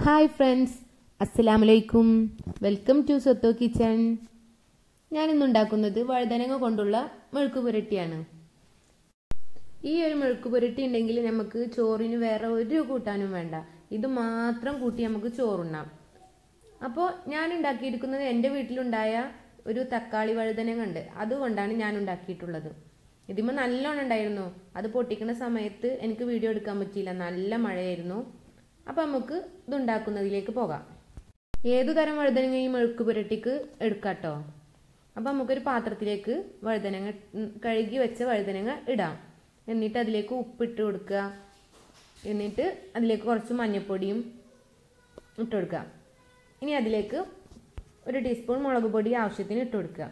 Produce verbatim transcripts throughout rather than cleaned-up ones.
Hi friends, അസ്സലാമലൈക്കും. Welcome to സ്വത്തോ kitchen. ഞാനിന്നുണ്ടാക്കുന്നത് വഴുതനങ്ങ കൊണ്ടുള്ള മെഴുക്ക് പുരട്ടിയാണ്. ഈ ഒരു മെഴുക്ക് പുരട്ടി ഉണ്ടെങ്കിൽ നമുക്ക് ചോറിന് വേറെ ഒരു കൂട്ടാനും വേണ്ട, ഇത് മാത്രം കൂട്ടി നമുക്ക് ചോറുണ്ണാം. അപ്പോൾ ഞാൻ ഉണ്ടാക്കിയിരിക്കുന്നത് എൻ്റെ വീട്ടിലുണ്ടായ ഒരു തക്കാളി വഴുതനങ്ങ ഉണ്ട്, അതുകൊണ്ടാണ് ഞാൻ ഉണ്ടാക്കിയിട്ടുള്ളത്. ഇതിപ്പോൾ നല്ലോണം ഉണ്ടായിരുന്നു. അത് പൊട്ടിക്കുന്ന സമയത്ത് എനിക്ക് വീഡിയോ എടുക്കാൻ പറ്റിയില്ല, നല്ല മഴയായിരുന്നു. അപ്പം നമുക്ക് ഇതുണ്ടാക്കുന്നതിലേക്ക് പോകാം. ഏതു തരം വഴുതനങ്ങയും മെഴുക്ക് പുരട്ടിക്ക് എടുക്കാട്ടോ. അപ്പം നമുക്കൊരു പാത്രത്തിലേക്ക് വഴുതനങ്ങ കഴുകി വെച്ച വഴുതനങ്ങ ഇടാം. എന്നിട്ട് അതിലേക്ക് ഉപ്പിട്ട് കൊടുക്കുക. എന്നിട്ട് അതിലേക്ക് കുറച്ച് മഞ്ഞൾപ്പൊടിയും ഇട്ട് കൊടുക്കുക. ഇനി അതിലേക്ക് ഒരു ടീസ്പൂൺ മുളക് പൊടി ആവശ്യത്തിന് ഇട്ട് കൊടുക്കുക.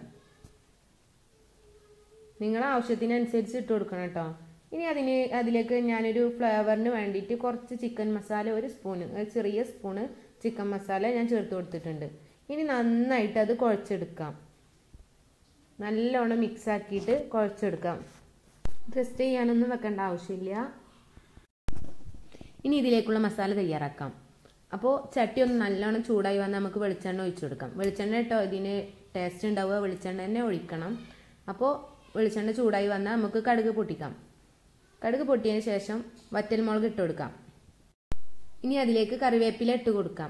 നിങ്ങൾ ആവശ്യത്തിനനുസരിച്ച് ഇട്ട് കൊടുക്കണം കേട്ടോ. ഇനി അതിന് അതിലേക്ക് ഞാനൊരു ഫ്ലേവറിന് വേണ്ടിയിട്ട് കുറച്ച് ചിക്കൻ മസാല, ഒരു സ്പൂണ്, ഒരു ചെറിയ സ്പൂണ് ചിക്കൻ മസാല ഞാൻ ചേർത്ത് കൊടുത്തിട്ടുണ്ട്. ഇനി നന്നായിട്ട് അത് കുഴച്ചെടുക്കാം. നല്ലോണം മിക്സ് ആക്കിയിട്ട് കുഴച്ചെടുക്കാം. റെസ്റ്റ് ചെയ്യാനൊന്നും വെക്കേണ്ട ആവശ്യമില്ല. ഇനി ഇതിലേക്കുള്ള മസാല തയ്യാറാക്കാം. അപ്പോൾ ചട്ടി ഒന്ന് നല്ലോണം ചൂടായി വന്നാൽ നമുക്ക് വെളിച്ചെണ്ണ ഒഴിച്ചു കൊടുക്കാം. വെളിച്ചെണ്ണ കേട്ടോ ഇതിന് ടേസ്റ്റ് ഉണ്ടാവുക, വെളിച്ചെണ്ണ തന്നെ ഒഴിക്കണം. അപ്പോൾ വെളിച്ചെണ്ണ ചൂടായി വന്നാൽ നമുക്ക് കടുക് പൊട്ടിക്കാം. കടുക് പൊട്ടിയതിന് ശേഷം വറ്റൽമുളക് ഇട്ട് കൊടുക്കാം. ഇനി അതിലേക്ക് കറിവേപ്പില ഇട്ട് കൊടുക്കാം.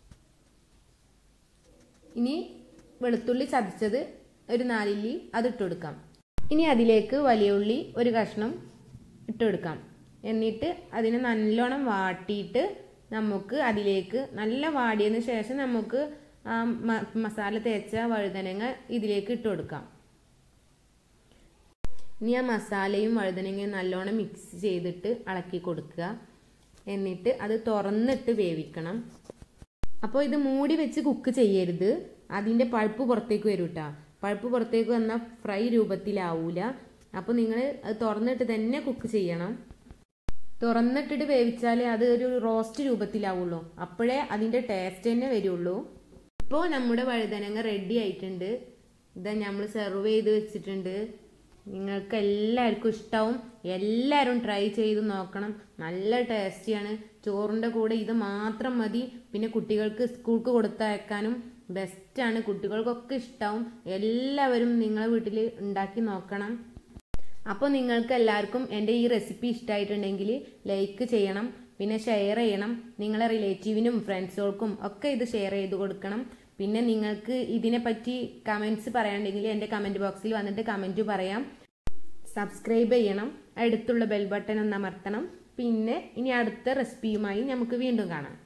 ഇനി വെളുത്തുള്ളി ചതച്ചത് ഒരു നാലില്ലി അത് ഇട്ട് കൊടുക്കാം. ഇനി അതിലേക്ക് വലിയ ഉള്ളി ഒരു കഷ്ണം ഇട്ട് കൊടുക്കാം. എന്നിട്ട് അതിനെ നല്ലോണം വാട്ടിയിട്ട് നമുക്ക് അതിലേക്ക് നല്ല വാടിയതിന് ശേഷം നമുക്ക് ആ മസാല തേച്ച വഴുതനങ്ങ ഇതിലേക്ക് ഇട്ട് കൊടുക്കാം. ഇനി ആ മസാലയും വഴുതനങ്ങയും നല്ലോണം മിക്സ് ചെയ്തിട്ട് ഇളക്കി കൊടുക്കുക. എന്നിട്ട് അത് തുറന്നിട്ട് വേവിക്കണം. അപ്പോൾ ഇത് മൂടി വെച്ച് കുക്ക് ചെയ്യരുത്, അതിൻ്റെ പഴുപ്പ് പുറത്തേക്ക് വരും കേട്ടോ. പഴുപ്പ് പുറത്തേക്ക് വന്നാൽ ഫ്രൈ രൂപത്തിലാവൂല. അപ്പോൾ നിങ്ങൾ അത് തുറന്നിട്ട് തന്നെ കുക്ക് ചെയ്യണം. തുറന്നിട്ടിട്ട് വേവിച്ചാലേ അത് ഒരു റോസ്റ്റ് രൂപത്തിലാവുള്ളൂ, അപ്പോഴേ അതിൻ്റെ ടേസ്റ്റ് തന്നെ വരുള്ളൂ. ഇപ്പോൾ നമ്മുടെ വഴുതനങ്ങ റെഡി ആയിട്ടുണ്ട്. ഇതാ നമ്മൾ സെർവ് ചെയ്ത് വെച്ചിട്ടുണ്ട്. നിങ്ങൾക്ക് എല്ലാവർക്കും ഇഷ്ടമാവും. എല്ലാവരും ട്രൈ ചെയ്ത് നോക്കണം. നല്ല ടേസ്റ്റിയാണ്. ചോറിൻ്റെ കൂടെ ഇത് മാത്രം മതി. പിന്നെ കുട്ടികൾക്ക് സ്കൂൾക്ക് കൊടുത്തയക്കാനും ബെസ്റ്റാണ്. കുട്ടികൾക്കൊക്കെ ഇഷ്ടമാവും. എല്ലാവരും നിങ്ങളെ വീട്ടിൽ ഉണ്ടാക്കി നോക്കണം. അപ്പോൾ നിങ്ങൾക്ക് എല്ലാവർക്കും എൻ്റെ ഈ റെസിപ്പി ഇഷ്ടമായിട്ടുണ്ടെങ്കിൽ ലൈക്ക് ചെയ്യണം, പിന്നെ ഷെയർ ചെയ്യണം. നിങ്ങളെ റിലേറ്റീവിനും ഫ്രണ്ട്സുകൾക്കും ഒക്കെ ഇത് ഷെയർ ചെയ്ത് കൊടുക്കണം. പിന്നെ നിങ്ങൾക്ക് ഇതിനെപ്പറ്റി കമൻറ്റ്സ് പറയാനുണ്ടെങ്കിൽ എൻ്റെ കമൻറ്റ് ബോക്സിൽ വന്നിട്ട് കമൻറ്റ് പറയാം. സബ്സ്ക്രൈബ് ചെയ്യണം, അടുത്തുള്ള ബെൽ ബട്ടൺ ഒന്ന് അമർത്തണം. പിന്നെ ഇനി അടുത്ത റെസിപ്പിയുമായി നമുക്ക് വീണ്ടും കാണാം.